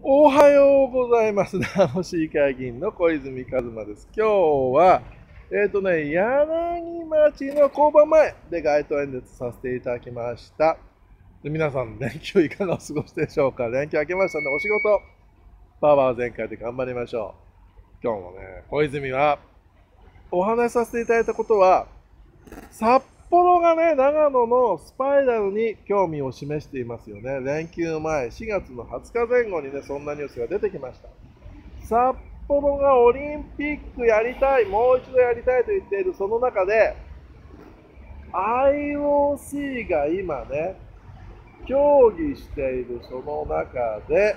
おはようございます。長野市議会議員の小泉一馬です。今日は、柳町の交番前で街頭演説させていただきました。で皆さん、連休いかがお過ごしでしょうか。連休明けましたので、お仕事、パワー全開で頑張りましょう。今日もね、小泉は、お話しさせていただいたことは、札幌がね、長野のスパイラルに興味を示していますよね。連休前、4月の20日前後にね、そんなニュースが出てきました。札幌がオリンピックやりたい、もう一度やりたいと言っているその中で、IOC が今ね、協議しているその中で、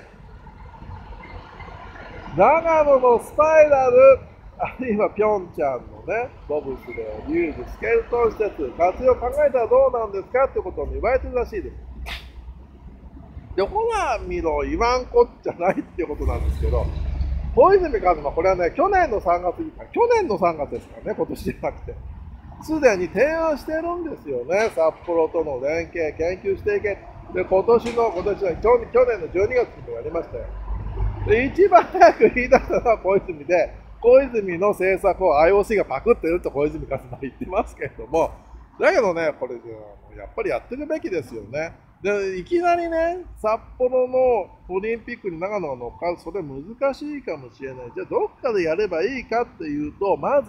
長野のスパイラル、あるいはピョンチャンのね、ボブスレー、リュージ、スケルトン施設、活用考えたらどうなんですかってことを言われてるらしいです。で、ほら見ろ、言わんこっちゃないっていうことなんですけど、小泉一馬、これはね、去年の3月ですからね、今年じゃなくて、すでに提案してるんですよね、札幌との連携、研究していけ。で、今年は去年の12月にもやりましたよ。で、一番早く言い出したのは小泉で、小泉の政策を IOC がパクってると小泉一馬は言ってますけれども、だけどね、これ、やっぱりやってるべきですよね。で、いきなりね、札幌のオリンピックに長野が乗っかる、それ難しいかもしれない。じゃあ、どっかでやればいいかっていうと、まず、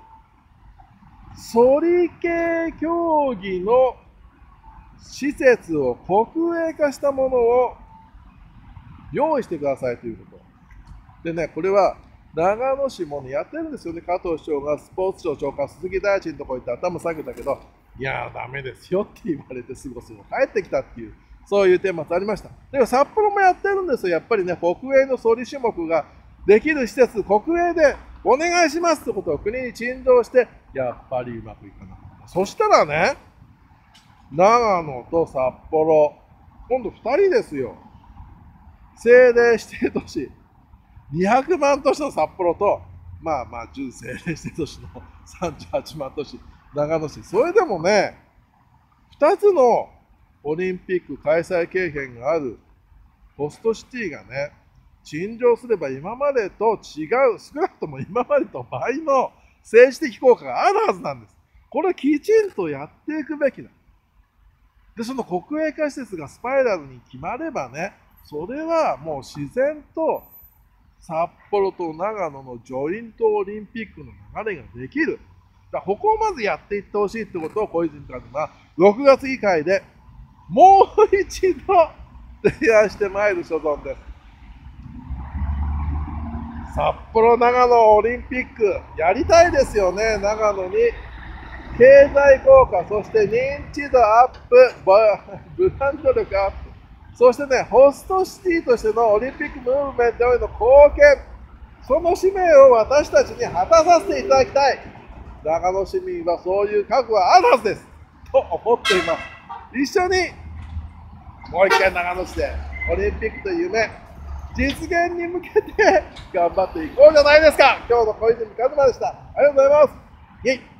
ソリ系競技の施設を国営化したものを用意してくださいということ。でね、これは長野市も、ね、やってるんですよね、加藤市長がスポーツ庁長官、鈴木大臣のところ行って頭下げたけど、いやー、だめですよって言われて、すぐ帰ってきたっていう、そういう顛末ありました。でも札幌もやってるんですよ、やっぱりね、国営のソリ種目ができる施設、国営でお願いしますってことを国に陳情して、やっぱりうまくいかなかった。そしたらね、長野と札幌、今度2人ですよ。政令指定都市、200万都市の札幌と、準政令指定都市の38万都市、長野市、それでもね、2つのオリンピック開催経験があるホストシティがね、陳情すれば今までと違う、少なくとも今までと倍の政治的効果があるはずなんです。これきちんとやっていくべきだ。で、その国営化施設がスパイラルに決まればね、それはもう自然と札幌と長野のジョイントオリンピックの流れができる。だからここをまずやっていってほしいってことを小泉一馬は6月議会でもう一度提案してまいる所存です。札幌、長野オリンピックやりたいですよね。長野に経済効果、そして認知度アップ、ブランド力アップ、そしてね、ホストシティとしてのオリンピックムーブメントへの貢献、その使命を私たちに果たさせていただきたい。長野市民はそういう覚悟はあるはずです。と思っています。一緒にもう一回長野市でオリンピックという夢、実現に向けて頑張っていこうじゃないですか。今日の小泉一馬でした。ありがとうございます。イェイ。